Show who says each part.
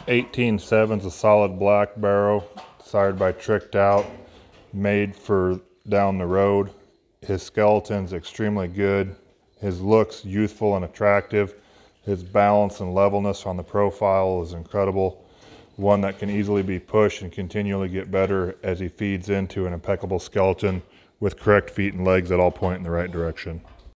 Speaker 1: 18/7's a solid black barrow, sired by Tricked Out, made for down the road. His skeleton's extremely good. His looks youthful and attractive. His balance and levelness on the profile is incredible. One that can easily be pushed and continually get better as he feeds into an impeccable skeleton with correct feet and legs that all point in the right direction.